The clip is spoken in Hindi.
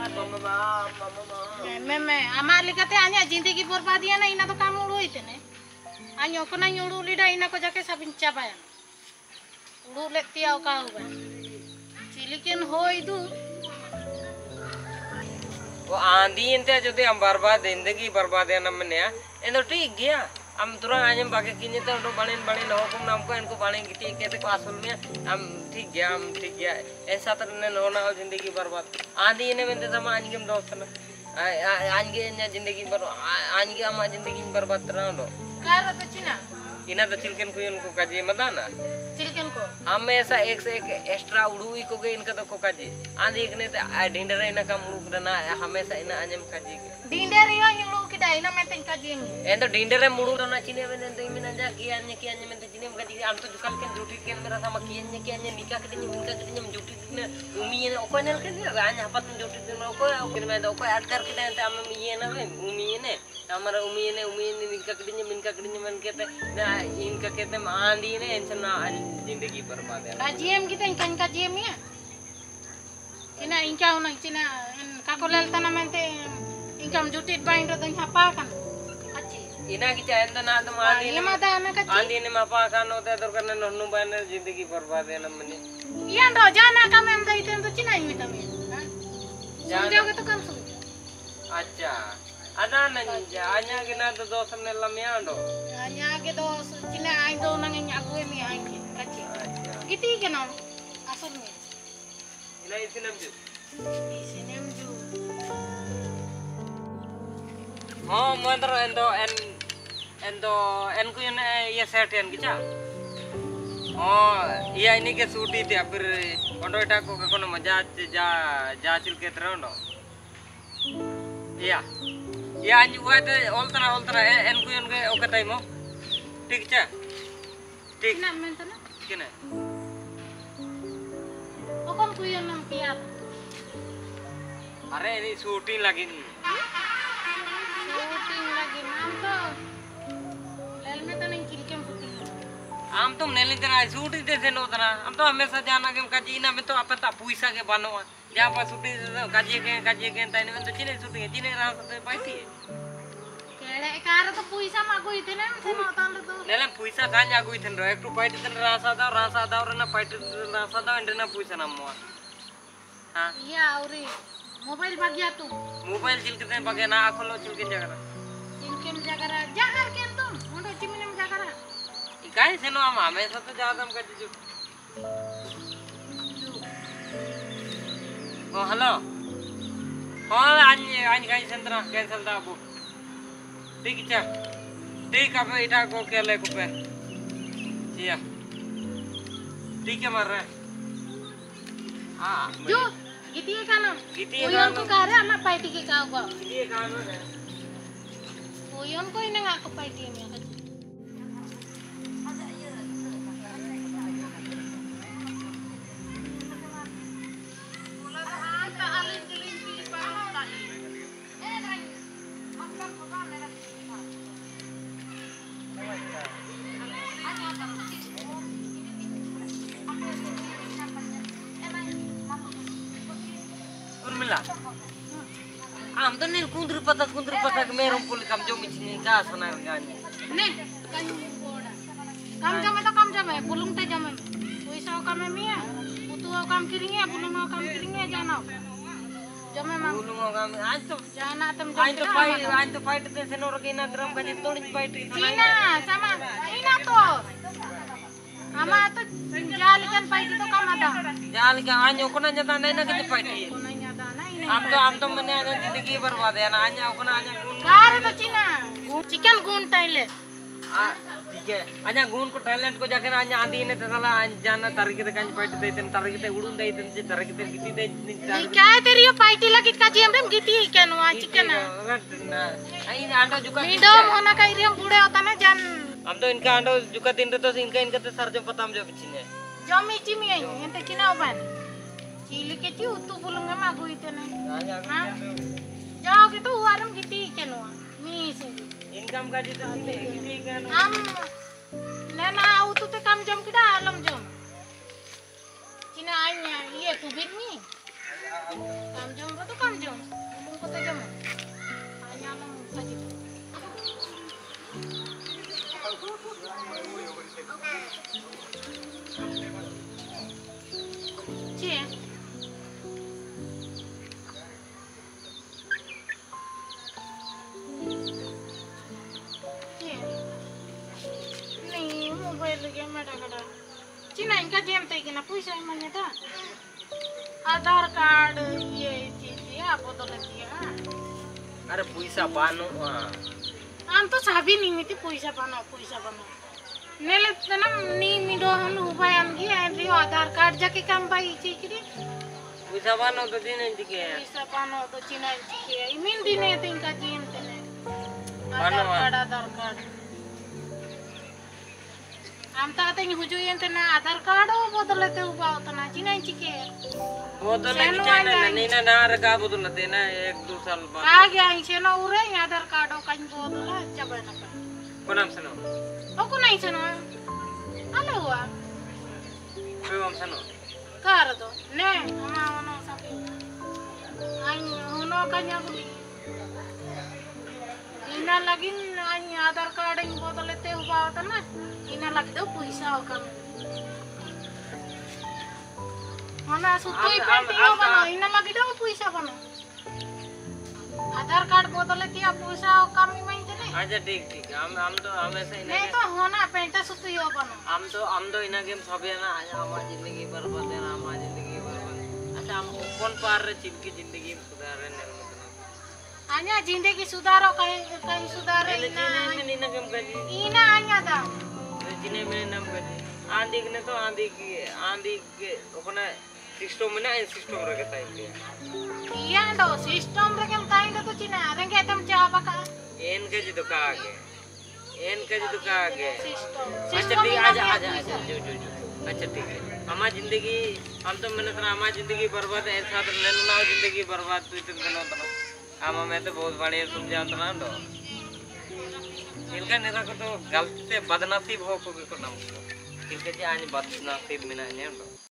मैं हमारे लिखते आने जिंदगी बर्बादिया ना इना तो काम उड़ो इतने आने ओकना उड़ू लीडा इना को जाके सब चाबाया उड़ू लेती आओ का हुआ चिलिकन हो इदु वो आंधी इंते जो ते हम बर्बाद जिंदगी बर्बाद है ना मने ये तो ठीक गया हम तुरंत आज हम बाकी किन्हीं तो बने बने लोगों को नाम को इनको बने कितने कहते को असल में हम ठीक गया ऐसा तो नहीं होना और जिंदगी बर्बाद आंधी इन्हें में तो समा आज के हम दोस्त ना आज के जिंदगी बर्बाद रहा लो कार तो चिना इना तो चिलकन को इनको काजी मत ना चिलकन को हमेशा एक से एक एक्स्ट्रा उड़ुई को गए इनका तो को काजी आंधी एक ने तो ढिंडरे इना का मुड़ुक रना हमेशा इना आजम काजी ढिंडरे यो युड़ू किदा इना में तिनका जी में तो ढिंडरे मुड़ुक रना चिने में तो इमिना जा किया में तो चिने में काजी आम तो जुकाल के जुटी के मेरा sama किया निका के दिन जुटी ने उमी ने ओको नेल के राज हपत जुटी दिन ओको में ओको ऐड कर के ते हम ये ना उमी ने हमारा उमी ने निका के दिन मन के ना इनका कहते आंधी ने इंसान जिंदगी बर्बाद है काजीएम kita ikan kaजीएम ya cina inka una cina kakolel tanamente inkam jutit bain ro tang apa kan achi ina ki chahen na तो आंधी ये माता हमें कच्ची आंधी ने मापा खान होता है तो करने नन्नू बहन जिंदगी बर्बाद है ना मने ये रो जाना का में दई थे तो चिना ही में जाओगे तो कम सुन अच्छा ada nanya hanya kena tu dosa nelamnya ando hanya ke dos cina ai do nang nyaku mi ai kacci giti ke nam asal me ina isinam ju oh mandar endo en ku ne ye set en kicha oh iya ini ke suti ti apir ondo eta ko kono maja ja chil ke trono iya ya anju ada oltara en ke oke taimo ठीक है ठीक ना मैं तो ना किने ओ कौन कोई नाम किया अरे ini shooting lagi नाम तो लाल में तो नहीं चिलकम शूटिंग हम तो नेली तना शूटिंग दे नो तना हम तो हमेशा जाना के काजीना में तो अपन ता पैसा के बनो जहां पर शूटिंग काजी के ताने में तो चिने रात से बैठी केड़े कार तो पैसा मागो इतने में तान तो नेले पैसा कान आगो इतन रो एक टू पाइट तन रासा दा ना पाइट रासा दा एंडना पैसा नमो हां या औरी मोबाइल भागिया तू मोबाइल चिलकते बगे ना आखलो चिलके जगरा जगर के तुम मोडो चिमिनम जगरा इकाई से नो हम हमेशा तो जादम कति जो ओ हेलो हां आज गाई संतरा कैंसिल दा बुक ठीक है ठीक अब इटा को के ले को पे जिया ठीक है मर रहा हां जो गीतिए का नाम ओयन को करे हम पार्टी के का गो गीतिए का नाम है ओयन को इन का पार्टी में am to nih kundur patak merong pul kam jo michni ka sana gani ne kam jame to kam jame pulung te jame पैसा काम में मिया उतु काम किरिंगे पुलुंग काम किरिंगे जाना जमे मा पुलुंग काम आज तो जाना तुम आज तो फाइट ते से नोर के ना ड्रम का तोड़ फाइट चीना sama ina to ama to जाल kan फाइट तो काम ada जाल का आño को ना जता नहीं ना के फाइट हम तो मने आने जिंदगी बर्बाद है ना आña को ना आña कार तो चीना चिकन गुण टाइले ठीक है आña गुण को टैलेंट को जाके आña आंधी ने तो साला जाना तारीख ते कांज फाइट देते तारीख ते उड़ून देते जे तारीख ते गीती दे नहीं क्या है तेरी ये पार्टी लगी का जी हम गीती क्या नो चिकन ना आई आंडा जुका मीडो होना का एरिया बूढ़े होता ना जान हम तो इनका आंडा जुका दिन तो इनका तो सर जो पता हम जो पिछने जो मिची में आई एंते चिना ओपन चीली के ची उतु बुलंगे मागो इतने हां जाओ के तो हुआरम गीती क्या नो मी से इनकम का जी तो गीती का हम ना उतु ते काम जम किदा आलम जम चिना आइया ये तू बिन मी Kam jom ba to kam jom. Belum kota jom. Hanya lang saja. Cie. Cie. Nih mobile game ada kada. Cina इनका गेम ते कि ना पैसा मांगे था आधार कार्ड ये चीज़ आप बदल दिया अरे पैसा बानो हम तो साबी नहीं मिलती पैसा बनो नेले तना नहीं मिलो हम उपायन की एंट्री आधार कार्ड जाके काम पाई चीकरी पैसा बानो तो दिन इंचिके पैसा बनो तो चीना इंचिके इमिन दिन है इनका गेम तेने बानो आधार कार्ड हम तो आते हैं हुजू ये तेना आधार कार्ड वो बदलते हुआ उतना चीना इंचिके बदलने की चाहना नहीं ना ना रखा बदलते ना 1-2 साल बाद आ गया इसे ना उरे आधार कार्ड कहीं बदला चबे ना कौन हम सनो aku naik sana, halo wa, कोई हम सनो kar do, ne, ama ono sapi, ayo ono kanya beli, ina lagi ayo Aadhaar card yang botol itu ubah atau na, ina lagi do puisa okam, mana sutui penti okam, ina lagi do puisa bano, Aadhaar card botol itu ya puisa okam ini अच्छा ठीक हम तो हमेशा नहीं तो होना पेंटा सुतु यो बनो हम तो इना गेम सब है ना हमारी जिंदगी बर्बाद है ना हमारी जिंदगी बर्बाद अच्छा हम कौन पार रे चिपकी जिंदगी सुधारे ने हanya जिंदगी सुधारो कहीं सुधारे इना गेम कजी इना हanya दा जिने में नाम कजी आंधी ने तो आंधी के ओकना सिस्टम में ना सिस्टम रखे ताई iya do sistem reke tayi to cina renge tem jawab ka N K G तो का आगे sistem अच्छा ठीक आजा जो अच्छा ठीक है हमारी जिंदगी हम तो मेहनत ना हमारी जिंदगी बर्बाद है ऐसा तो नैनो ना जिंदगी बर्बाद तो इतने दिनों तक हम हमें तो बहुत बढ़िया समझाते ना तो इनका नेता को तो गलती से बदनसीब हो को नाम इनके जी आज बदनसीब मिला है ना